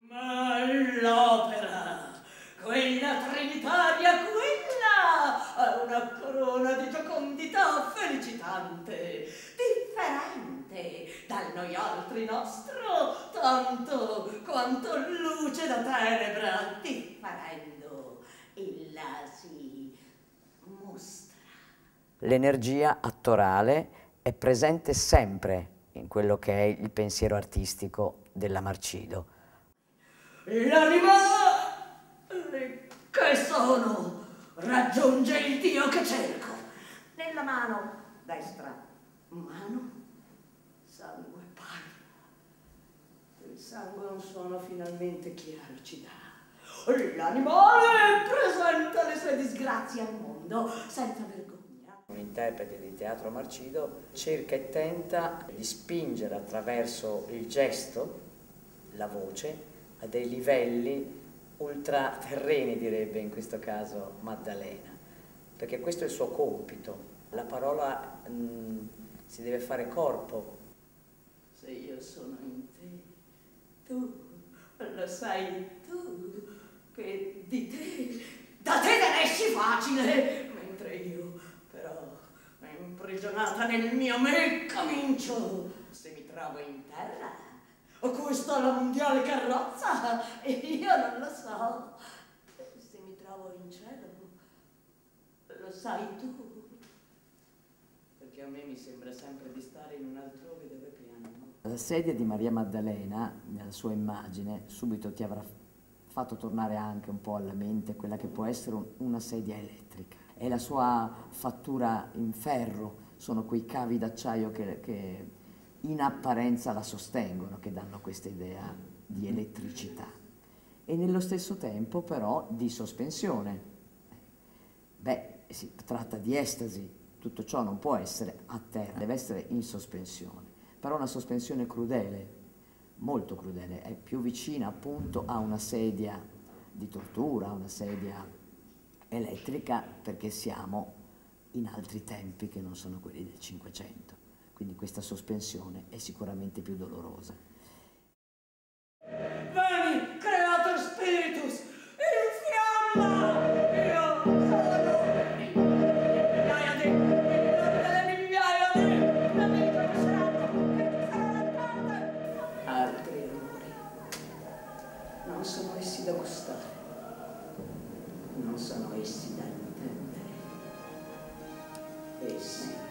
Ma l'opera, quella trinitaria, quella ha una corona di giocondità felicitante, differente dal noi altri nostro, tanto quanto luce da tenebra, differendo, ella si mostra. L'energia attorale è presente sempre in quello che è il pensiero artistico della Marcido. L'anima che sono raggiunge il Dio che cerco. Nella mano destra, mano, sangue parla. Il sangue un suono finalmente chiaro ci dà. L'animale presenta le sue disgrazie al mondo senza vergogna. Un interprete di teatro Marcido cerca e tenta di spingere attraverso il gesto, la voce, a dei livelli ultraterreni, direbbe in questo caso Maddalena, perché questo è il suo compito. La parola si deve fare corpo. Se io sono in te, tu lo sai tu, che di te, da te ne esci facile, mentre io però, imprigionata nel mio me, comincio, se mi trovo in terra, o questa è la mondiale carrozza, e io non lo so, se mi trovo in cielo, lo sai tu, perché a me mi sembra sempre di stare in un altrove dove piango. La sedia di Maria Maddalena, nella sua immagine, subito ti avrà fatto tornare anche un po' alla mente quella che può essere una sedia elettrica. E la sua fattura in ferro, sono quei cavi d'acciaio che in apparenza la sostengono, che danno questa idea di elettricità. E nello stesso tempo però di sospensione. Beh, si tratta di estasi, tutto ciò non può essere a terra, deve essere in sospensione. Però una sospensione crudele, molto crudele, è più vicina appunto a una sedia di tortura, a una sedia elettrica, perché siamo in altri tempi che non sono quelli del Cinquecento. Quindi questa sospensione è sicuramente più dolorosa. Veni, Creator Spiritus, in fiamma! Io sono migliaia di amici che saranno, che saranno parte. Altri amori, non sono essi da gustare, non sono essi da intendere. Essi